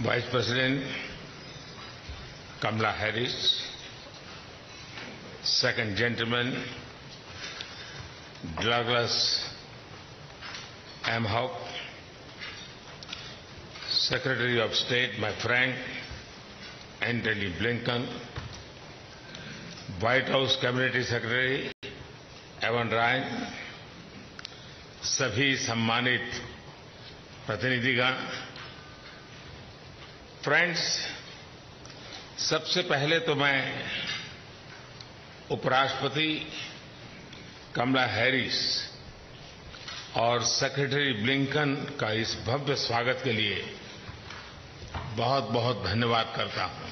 Vice President Kamala Harris, Second Gentleman Douglas Emhoff, Secretary of State, my friend Antony Blinken, White House Cabinet Secretary Evan Ryan, सभी सम्मानित प्रतिनिधिगण, friends, सबसे पहले तो मैं उपराष्ट्रपति Kamala Harris और सेक्रेटरी ब्लिंकन का इस भव्य स्वागत के लिए बहुत बहुत धन्यवाद करता हूं।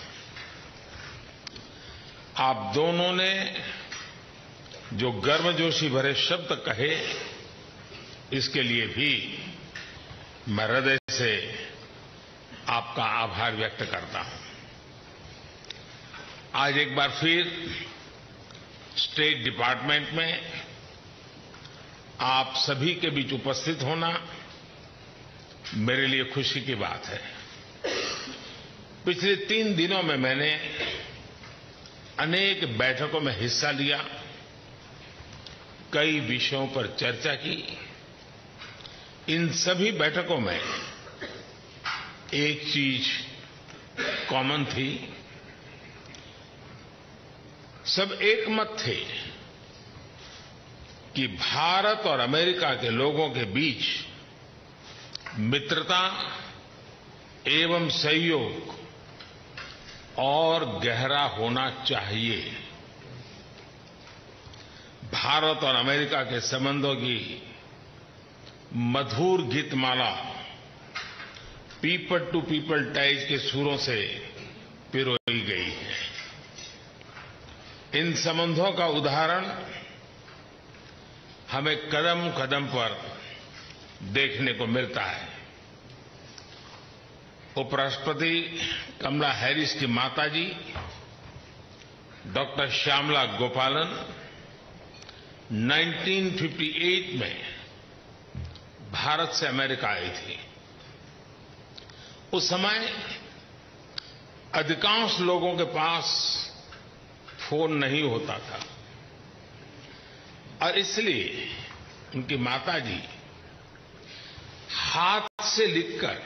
आप दोनों ने जो गर्मजोशी भरे शब्द कहे, इसके लिए भी मैं हृदय से आपका आभार व्यक्त करता हूं। आज एक बार फिर स्टेट डिपार्टमेंट में आप सभी के बीच उपस्थित होना मेरे लिए खुशी की बात है। पिछले 3 दिनों में मैंने अनेक बैठकों में हिस्सा लिया, कई विषयों पर चर्चा की। इन सभी बैठकों में एक चीज कॉमन थी, सब एक मत थे कि भारत और अमेरिका के लोगों के बीच मित्रता एवं सहयोग और गहरा होना चाहिए। भारत और अमेरिका के संबंधों की मधुर गीतमाला पीपल टू पीपल टाइज के सुरों से पिरोई गई है। इन संबंधों का उदाहरण हमें कदम कदम पर देखने को मिलता है। उपराष्ट्रपति कमला हैरिस की माताजी डॉक्टर श्यामला गोपालन 1958 में भारत से अमेरिका आई थी। उस समय अधिकांश लोगों के पास फोन नहीं होता था और इसलिए उनकी माताजी हाथ से लिखकर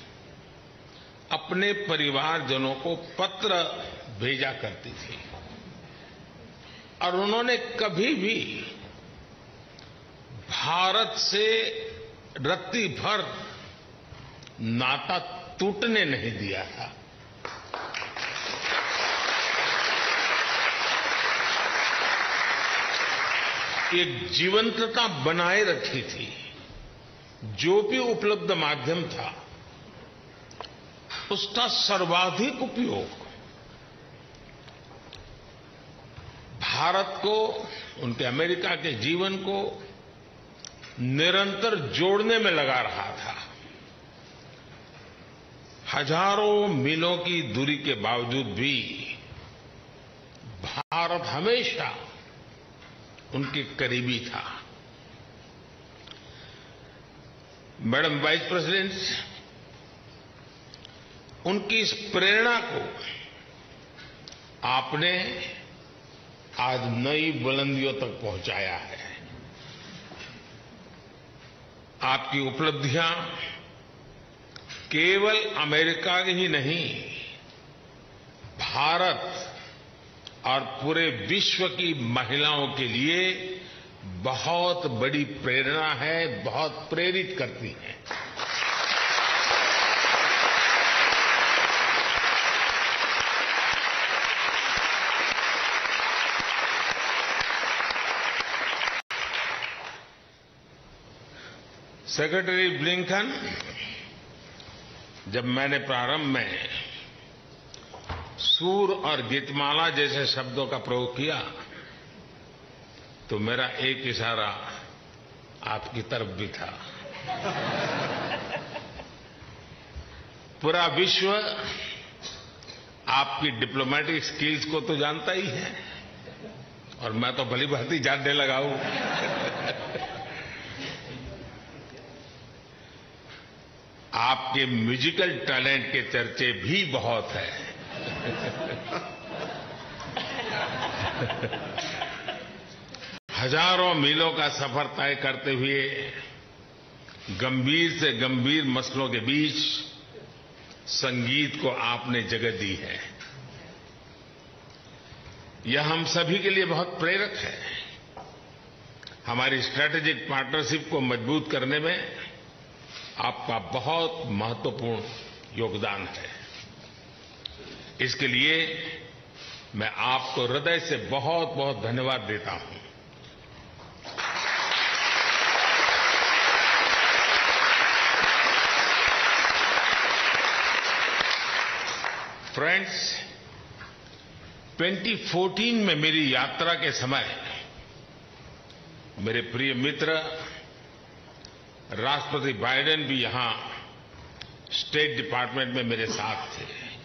अपने परिवारजनों को पत्र भेजा करती थी और उन्होंने कभी भी भारत से रत्ती भर नाता टूटने नहीं दिया था। एक जीवंतता बनाए रखी थी। जो भी उपलब्ध माध्यम था, उसका सर्वाधिक उपयोग भारत को, उनके अमेरिका के जीवन को निरंतर जोड़ने में लगा रहा था। हजारों मीलों की दूरी के बावजूद भी भारत हमेशा उनके करीबी था। मैडम वाइस प्रेसिडेंट, उनकी इस प्रेरणा को आपने आज नई बुलंदियों तक पहुंचाया है। आपकी उपलब्धियां केवल अमेरिका ही नहीं, भारत और पूरे विश्व की महिलाओं के लिए बहुत बड़ी प्रेरणा है, बहुत प्रेरित करती है। सेक्रेटरी ब्लिंकन, जब मैंने प्रारंभ में सूर और गीतमाला जैसे शब्दों का प्रयोग किया तो मेरा एक इशारा आपकी तरफ भी था। पूरा विश्व आपकी डिप्लोमेटिक स्किल्स को तो जानता ही है और मैं तो भली भांति जानने लगा हूं। आपके म्यूजिकल टैलेंट के चर्चे भी बहुत हैं। हजारों मीलों का सफर तय करते हुए गंभीर से गंभीर मसलों के बीच संगीत को आपने जगह दी है। यह हम सभी के लिए बहुत प्रेरक है। हमारी स्ट्रैटेजिक पार्टनरशिप को मजबूत करने में आपका बहुत महत्वपूर्ण योगदान है। इसके लिए मैं आपको हृदय से बहुत बहुत धन्यवाद देता हूं। फ्रेंड्स, 2014 में मेरी यात्रा के समय मेरे प्रिय मित्र राष्ट्रपति बाइडेन भी यहां स्टेट डिपार्टमेंट में मेरे साथ थे।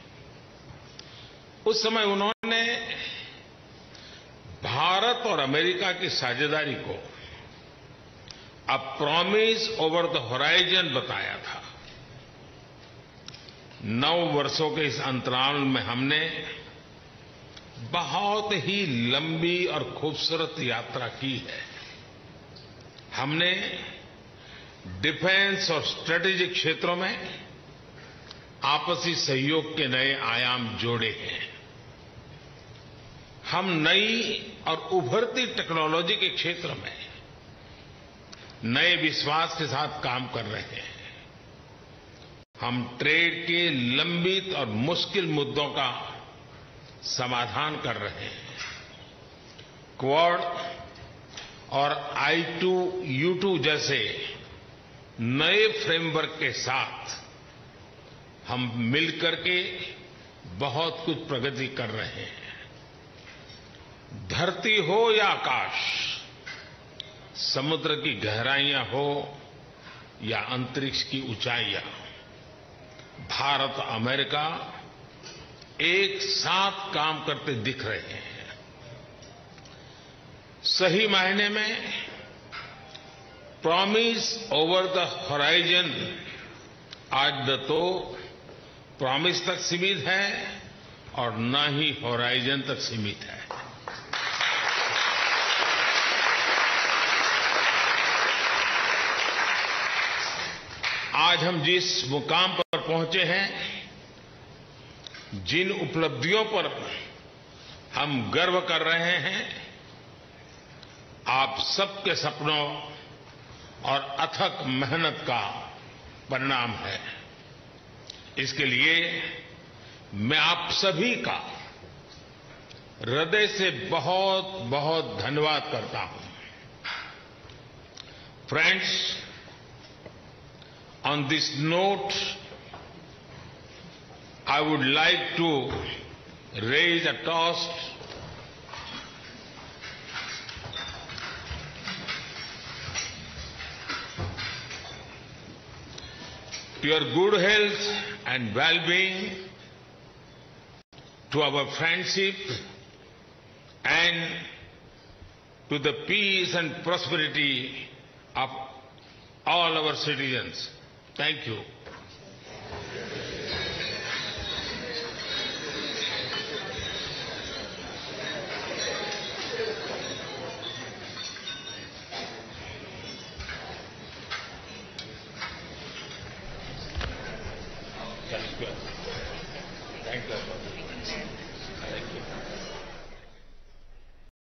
उस समय उन्होंने भारत और अमेरिका की साझेदारी को a promise over the horizon बताया था। 9 वर्षों के इस अंतराल में हमने बहुत ही लंबी और खूबसूरत यात्रा की है। हमने डिफेंस और स्ट्रेटेजिक क्षेत्रों में आपसी सहयोग के नए आयाम जोड़े हैं। हम नई और उभरती टेक्नोलॉजी के क्षेत्र में नए विश्वास के साथ काम कर रहे हैं। हम ट्रेड के लंबित और मुश्किल मुद्दों का समाधान कर रहे हैं। क्वाड और I2U2 जैसे नए फ्रेमवर्क के साथ हम मिलकर के बहुत कुछ प्रगति कर रहे हैं। धरती हो या आकाश, समुद्र की गहराइयां हो या अंतरिक्ष की ऊंचाइयां, भारत और अमेरिका एक साथ काम करते दिख रहे हैं। सही मायने में प्रॉमिस ओवर द होराइजन आज न तो प्रॉमिस तक सीमित है और न ही होराइजन तक सीमित है। आज हम जिस मुकाम पर पहुंचे हैं, जिन उपलब्धियों पर हम गर्व कर रहे हैं, आप सबके सपनों और अथक मेहनत का परिणाम है। इसके लिए मैं आप सभी का हृदय से बहुत बहुत धन्यवाद करता हूं। Friends, on this note, I would like to raise a toast to your good health and well-being, to our friendship, and to the peace and prosperity of all our citizens. Thank you. Thank you. Thank you. Thank you.